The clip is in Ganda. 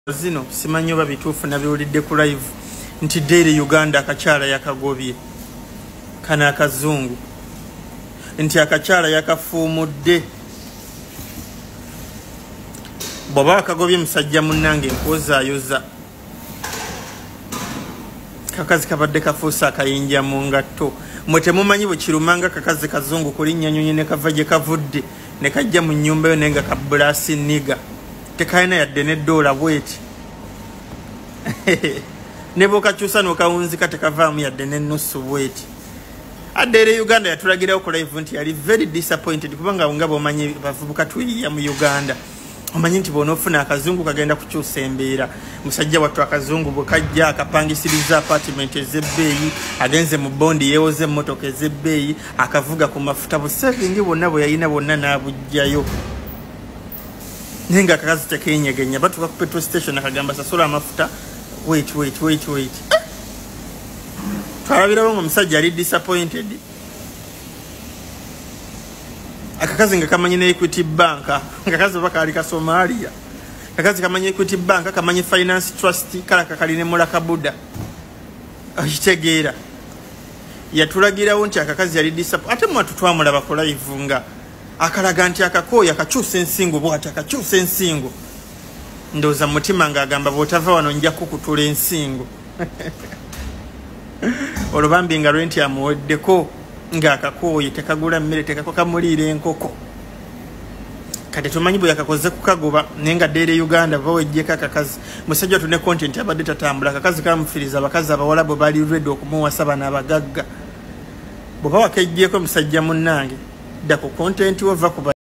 Zino simanyi oba bituufu nabiwulidde ku live nti Daily Uganda akakyala yakagobye kana akazungu nti akakyala yakafuumudde bw'oba akagobye musajja munnange empozaayoza kakazi kabadde kafuusa akayinja mu ngatto mwe temumanyi bwe kirumanga kakazi kazungu kulinnya nyonyi ne kava gye kavudde ne kajja mu nnyumba yo naye nga kabulasi niga tekayina yadde n'eddoola bweti ne bw'okakyusa n'okawunzika tekavaamu yadde n'ennusu bweti. Daily Uganda yatulagirawo ku live nti yali very disappointed kubanga nga bw'omanyi bavubuka tuyiya mu Uganda omanyi nti bw'onoofuna akazungu kagenda kukyusa embeera. Musajja wattu akazungu bwe kajja akapangisiriza apartment ez'ebbeeyi agenze mu bondi yeewoze emmotoka ez'ebbeeyi akavuga ku mafuta busevingi bwonna bwe yalina bwonna n'abugjayo nenga akakazi tekeenyegenya batuka ku petrol station akagamba sasola amafuta wait twalabirawo nga omusajja ali disappointed. Akakazi nga kamanyi ne Equity Bank akakazi oba kaali ka Somalia akakazi kamanyi Equity Bank kamanyi Finance Trust kala kakaline mulaka buda akitegeera yatulagirawo nti akakazi yali disappointed ate mwatu twamulaba ku live nga akalaga nti akakooya akakyusa ensingo bw'ati akakyusa ensingo ndowooza mu mutima ng'agamba bw'otava wano nja kukutula ensingo olubambi nga lwenti amuweddeko ng'akakooye tekagula mmere tekakamuliira enkoko kati tumanyi bwe yakakoze kukagoba naye nga Daily Uganda bawejjeko akakazi musajja tune content abadde tatambula akakazi kamufiriza abakazi abawala bwe bali ready okumuwasa bano abagagga bwe bawakejjeko musajja munnange dda ku content wova ku